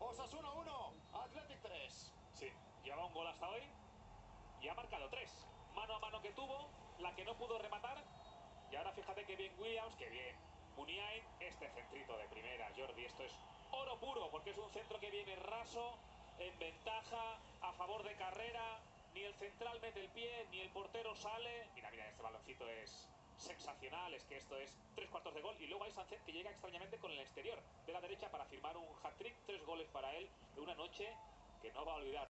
Osasuna 1, Athletic 3. Sí, lleva un gol hasta hoy y ha marcado 3. Mano a mano que tuvo, la que no pudo rematar. Y ahora fíjate que bien Williams, que bien Muniain. Este centrito de primera, Jordi, esto es oro puro, porque es un centro que viene raso, en ventaja, a favor de carrera. Ni el central mete el pie, ni el portero sale. Mira, este baloncito es sensacional, es que esto es 3/4 de gol. Y luego hay Sánchez, que llega extrañamente con el exterior de la derecha para firmar un hat-trick, 3 goles para él de una noche que no va a olvidar.